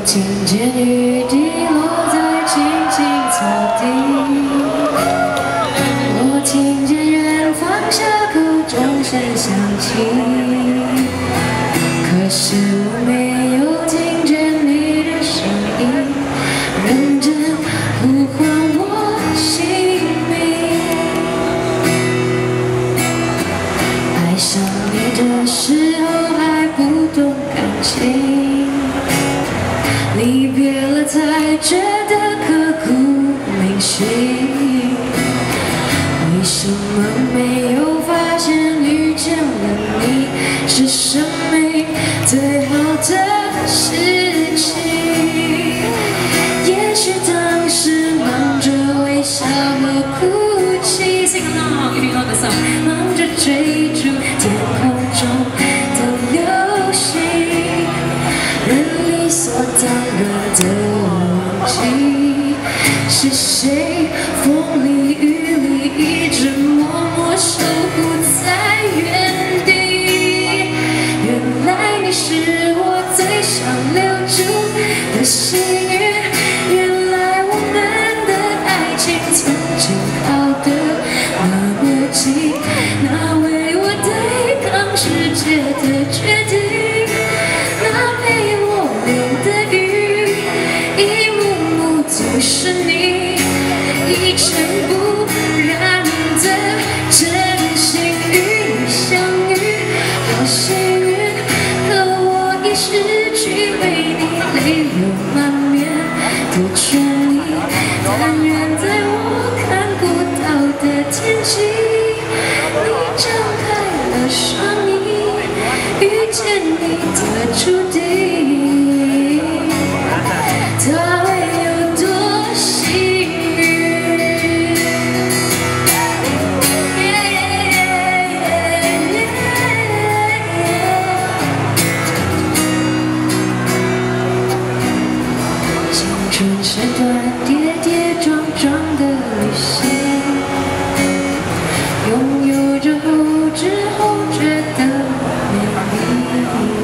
听见雨滴落在青青草地，我听见远方下课钟声响起，可是我没有听见你的声音，认真呼唤我姓名。爱上你的时候还不懂感情，离别了才觉得刻骨铭心，为什么没有发现遇见了你是生命最好的事情？也许当时忙着微笑和哭泣， Sing along if you know the song， 忙着追逐天空中的流星，人理所当然的忘记，是谁风里雨里一直默默守护在原地。原来你是我最想留住的幸运，原来我们的爱情曾经靠得那么近，那为我对抗世界的决定，那陪我淋的雨，一幕幕都是你，一尘不染的真心与你相遇，好幸运，可我已失去为你泪流满面的权利，但愿在我看不到的天际，你张开了双翼，遇见你的注定，它会有多幸运？青春是段跌跌撞撞的旅行，拥有着后知后觉的美丽，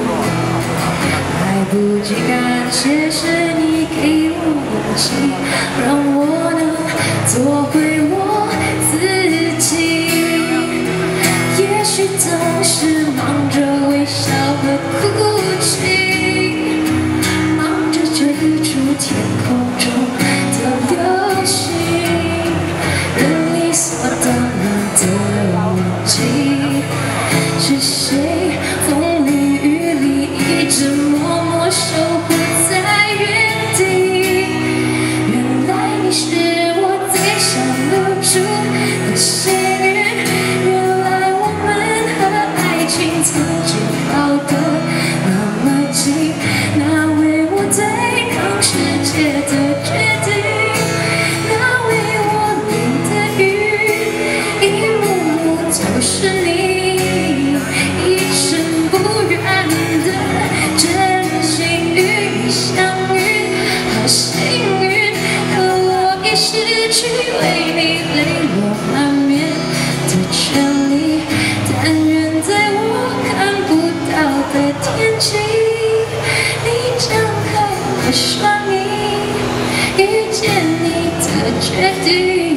来不及感谢是你给我勇气，让我能做回我自己。也许当时忙着微笑和哭泣，忙着追逐天空中的流星，人理所当然的忘记，是谁风里雨里一直默默守护在原地。原来你是我最想留住的幸运，原来我们和爱情曾经靠得那么近，那为我对抗世界的决定，那为我淋的雨，一幕幕都是你，一尘不染的真心与你相遇，好幸运，可我已失去为你泪落满面的权利，但愿在我看不到的天际，你张开了双翼，遇见你的决定，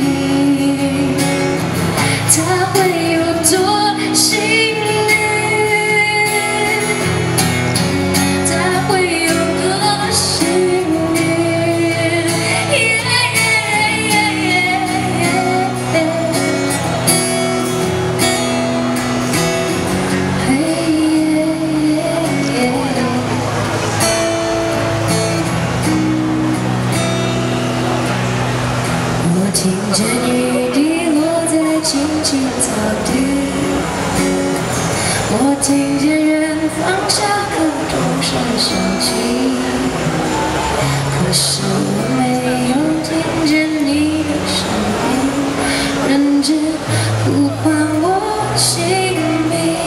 它会有多幸运？它会有多幸运？我听见雨滴落在青青草地，我听见远方下课钟声响起，可是我没有听见你的声音，认真呼唤我姓名。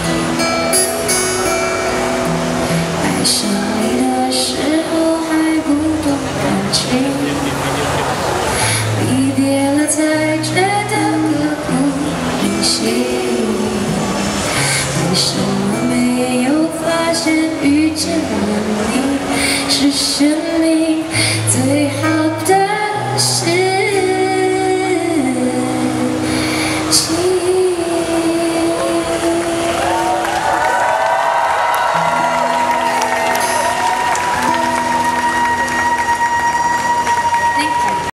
爱上你的时候还不懂感情，离别了才觉得刻骨铭心，为什么没有发现遇见了